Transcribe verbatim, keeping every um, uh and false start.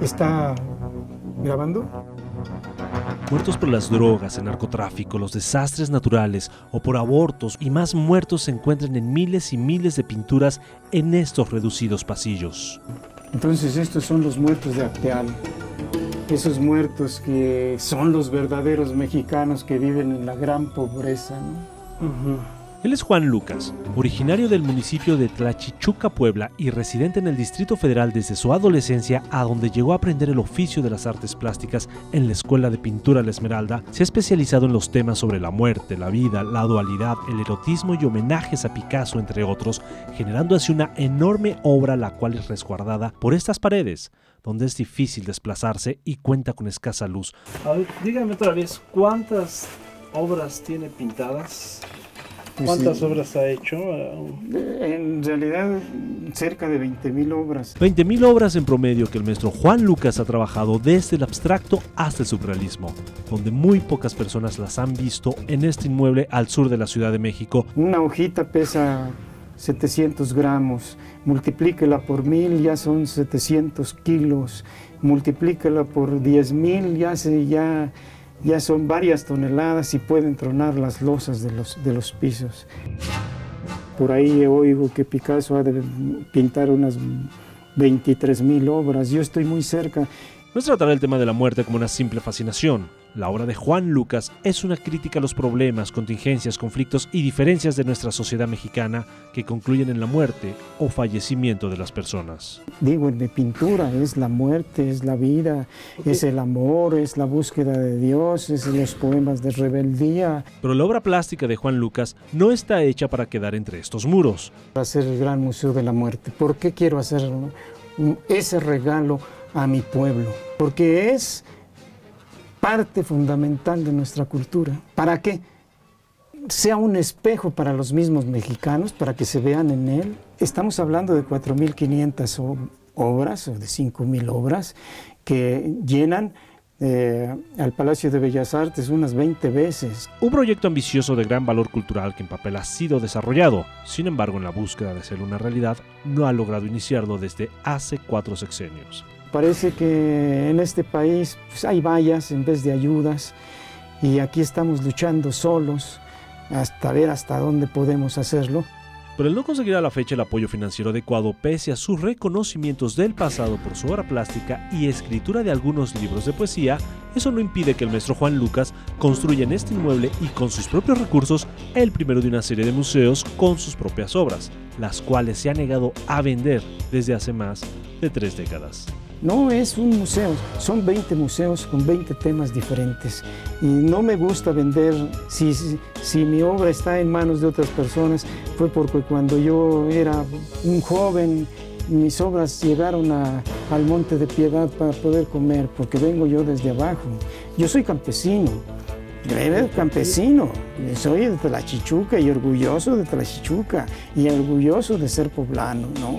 ¿Está grabando? Muertos por las drogas, el narcotráfico, los desastres naturales o por abortos y más muertos se encuentran en miles y miles de pinturas en estos reducidos pasillos. Entonces estos son los muertos de Acteal. Esos muertos que son los verdaderos mexicanos que viven en la gran pobreza, ¿no? Uh-huh. Él es Juan Lucas, originario del municipio de Tlachichuca, Puebla, y residente en el Distrito Federal desde su adolescencia, a donde llegó a aprender el oficio de las artes plásticas en la Escuela de Pintura La Esmeralda. Se ha especializado en los temas sobre la muerte, la vida, la dualidad, el erotismo y homenajes a Picasso, entre otros, generando así una enorme obra, la cual es resguardada por estas paredes, donde es difícil desplazarse y cuenta con escasa luz. A ver, dígame otra vez, ¿cuántas obras tiene pintadas? ¿Cuántas sí. obras ha hecho? En realidad, cerca de veinte mil obras. veinte mil obras en promedio que el maestro Juan Lucas ha trabajado desde el abstracto hasta el surrealismo, donde muy pocas personas las han visto en este inmueble al sur de la Ciudad de México. Una hojita pesa setecientos gramos, multiplíquela por mil, ya son setecientos kilos, multiplíquela por diez mil, ya se ya... ya son varias toneladas y pueden tronar las losas de los, de los pisos. Por ahí oigo que Picasso ha de pintar unas veintitrés mil obras. Yo estoy muy cerca. No es tratar el tema de la muerte como una simple fascinación. La obra de Juan Lucas es una crítica a los problemas, contingencias, conflictos y diferencias de nuestra sociedad mexicana que concluyen en la muerte o fallecimiento de las personas. Digo, en mi pintura es la muerte, es la vida, okay. Es el amor, es la búsqueda de Dios, es los poemas de rebeldía. Pero la obra plástica de Juan Lucas no está hecha para quedar entre estos muros. Hacer el Gran Museo de la Muerte. ¿Por qué quiero hacer ese regalo a mi pueblo? Porque es parte fundamental de nuestra cultura. ¿Para qué? Sea un espejo para los mismos mexicanos, para que se vean en él. Estamos hablando de cuatro mil quinientas obras, o de cinco mil obras, que llenan eh, al Palacio de Bellas Artes unas veinte veces. Un proyecto ambicioso de gran valor cultural que en papel ha sido desarrollado. Sin embargo, en la búsqueda de hacerlo una realidad, no ha logrado iniciarlo desde hace cuatro sexenios. Parece que en este país pues, hay vallas en vez de ayudas y aquí estamos luchando solos hasta ver hasta dónde podemos hacerlo. Pero el no conseguir a la fecha el apoyo financiero adecuado pese a sus reconocimientos del pasado por su obra plástica y escritura de algunos libros de poesía, eso no impide que el maestro Juan Lucas construya en este inmueble y con sus propios recursos el primero de una serie de museos con sus propias obras, las cuales se ha negado a vender desde hace más de tres décadas. No es un museo, son veinte museos con veinte temas diferentes y no me gusta vender, si, si, si mi obra está en manos de otras personas fue porque cuando yo era un joven mis obras llegaron a, al Monte de Piedad para poder comer, porque vengo yo desde abajo. Yo soy campesino, yo campesino, soy de Tlachichuca y orgulloso de Tlachichuca y orgulloso de ser poblano, ¿no?